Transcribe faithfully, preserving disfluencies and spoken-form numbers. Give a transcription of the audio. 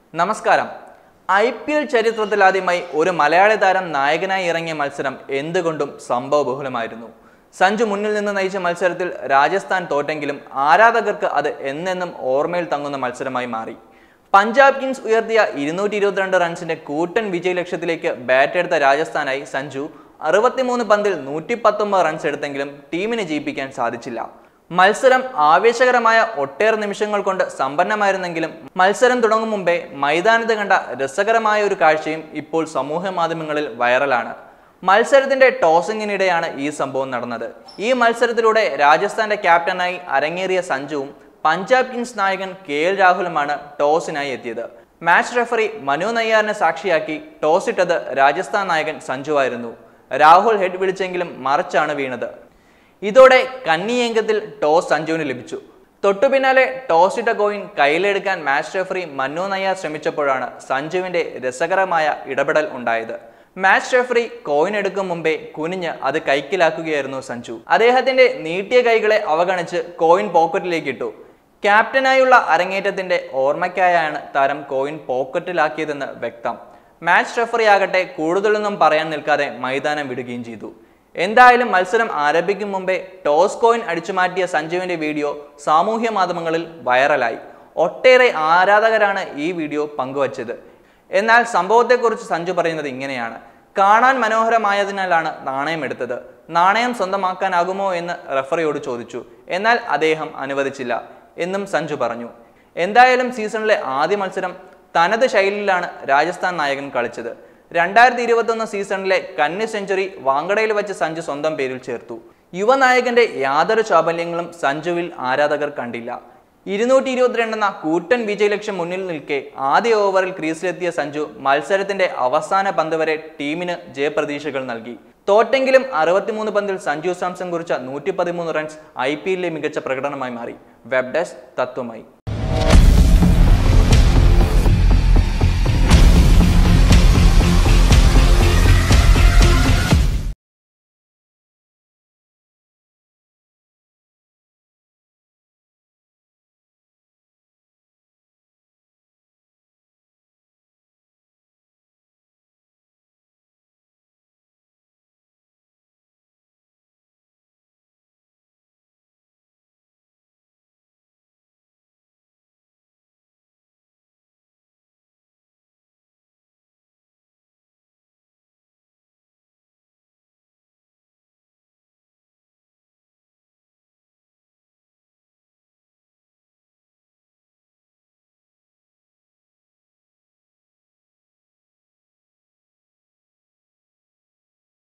നമസ്കാരം. I P L ചരിത്രത്തിലാദ്യമായി ഒരു മലയാളി താരം നായകനായി ഇറങ്ങിയ മത്സരം എന്തുകൊണ്ടും സംഭവബഹുലമായിരുന്നു. സഞ്ജു മുന്നിൽ നിന്ന് നയിച്ച മത്സരത്തിൽ രാജസ്ഥാൻ തോറ്റെങ്കിലും ആരാധകർക്ക് അത് എന്നെന്നും ഓർമ്മയിൽ തങ്ങുന്ന മത്സരമായി മാറി. പഞ്ചാബ് കിങ്സ് ഉയർത്തിയ ഇരുന്നൂറ്റി ഇരുപത്തിരണ്ട് റൺസിന്റെ കൂറ്റൻ വിജയ ലക്ഷ്യത്തിലേക്ക് ബാറ്റെടുത്ത രാജസ്ഥാനായി സഞ്ജു അറുപത്തിമൂന്ന് പന്തിൽ നൂറ്റി പത്തൊമ്പത് റൺസ് എടുത്തെങ്കിലും ടീമിനെ ജയിപ്പിക്കാൻ സാധിച്ചില്ല. മത്സരം ആവേശകരമായ ഒട്ടേറെ നിമിഷങ്ങൾ കൊണ്ട് സമ്പന്നമായിരുന്നെങ്കിലും മത്സരം തുടങ്ങും മുമ്പേ മൈതാനത്ത് കണ്ട രസകരമായ ഒരു കാഴ്ചയും ഇപ്പോൾ സമൂഹ മാധ്യമങ്ങളിൽ വൈറലാണ്. മത്സരത്തിന്റെ ടോസിങ്ങിനിടെയാണ് ഈ സംഭവം നടന്നത്. ഈ മത്സരത്തിലൂടെ രാജസ്ഥാന്റെ ക്യാപ്റ്റനായി അരങ്ങേറിയ സഞ്ജുവും പഞ്ചാബ് കിങ്സ് നായകൻ കെ എൽ രാഹുലുമാണ് ടോസിനായി എത്തിയത്. മാച്ച് റെഫറി മനു നയ്യാറിനെ സാക്ഷിയാക്കി ടോസ് ഇട്ടത് രാജസ്ഥാൻ നായകൻ സഞ്ജുവായിരുന്നു. രാഹുൽ ഹെഡ് വിളിച്ചെങ്കിലും മറിച്ചാണ് വീണത്. ഇതോടെ കന്നിയേങ്കത്തിൽ ടോസ് സഞ്ജുവിന് ലഭിച്ചു. തൊട്ടു പിന്നാലെ ടോസ് ഇട്ട കോയിൻ കയ്യിലെടുക്കാൻ മാച്ച് റെഫറി മനു നയ്യാർ ശ്രമിച്ചപ്പോഴാണ് സഞ്ജുവിന്റെ രസകരമായ ഇടപെടൽ ഉണ്ടായത്. മാച്ച് റെഫറി കോയിൻ എടുക്കും മുമ്പേ കുനിഞ്ഞ് അത് കൈക്കലാക്കുകയായിരുന്നു സഞ്ജു. അദ്ദേഹത്തിന്റെ നീട്ടിയ കൈകളെ അവഗണിച്ച് കോയിൻ പോക്കറ്റിലേക്ക് ഇട്ടു. ക്യാപ്റ്റനായുള്ള അരങ്ങേറ്റത്തിന്റെ ഓർമ്മയ്ക്കായാണ് താരം കോയിൻ പോക്കറ്റിലാക്കിയതെന്ന് വ്യക്തം. മാച്ച് റെഫറി ആകട്ടെ കൂടുതലൊന്നും പറയാൻ നിൽക്കാതെ മൈതാനം വിടുകയും ചെയ്തു. എന്തായാലും മത്സരം ആരംഭിക്കും മുമ്പേ ടോസ് കോയിൻ അടിച്ചുമാറ്റിയ സഞ്ജുവിന്റെ വീഡിയോ സാമൂഹ്യ മാധ്യമങ്ങളിൽ വൈറലായി. ഒട്ടേറെ ആരാധകരാണ് ഈ വീഡിയോ പങ്കുവച്ചത്. എന്നാൽ സംഭവത്തെക്കുറിച്ച് സഞ്ജു പറയുന്നത് ഇങ്ങനെയാണ്: കാണാൻ മനോഹരമായതിനാലാണ് നാണയം എടുത്തത്. നാണയം സ്വന്തമാക്കാനാകുമോ എന്ന് റെഫറിയോട് ചോദിച്ചു. എന്നാൽ അദ്ദേഹം അനുവദിച്ചില്ല എന്നും സഞ്ജു പറഞ്ഞു. എന്തായാലും സീസണിലെ ആദ്യ മത്സരം തനത് ശൈലിയിലാണ് രാജസ്ഥാൻ നായകൻ കളിച്ചത്. രണ്ടായിരത്തി ഇരുപത്തി ഒന്ന് സീസണിലെ കന്നി സെഞ്ചുറി വാങ്കഡയിൽ വെച്ച് സഞ്ജു സ്വന്തം പേരിൽ ചേർത്തു. യുവനായകന്റെ യാതൊരു ചാബല്യങ്ങളും സഞ്ജുവിൽ ആരാധകർ കണ്ടില്ല. ഇരുന്നൂറ്റി ഇരുപത്തിരണ്ട് എന്ന കൂറ്റൻ വിജയലക്ഷ്യം മുന്നിൽ നിൽക്കെ ആദ്യ ഓവറിൽ ക്രീസിലെത്തിയ സഞ്ജു മത്സരത്തിന്റെ അവസാന പന്ത് വരെ ടീമിന് ജയപ്രതീക്ഷകൾ നൽകി. തോറ്റെങ്കിലും അറുപത്തിമൂന്ന് പന്തിൽ സഞ്ജു സാംസൺ കുറിച്ച നൂറ്റി പതിമൂന്ന് റൺസ് ഐ പി എല്ലിലെ മികച്ച പ്രകടനമായി മാറി. Web desk തത്വമായി.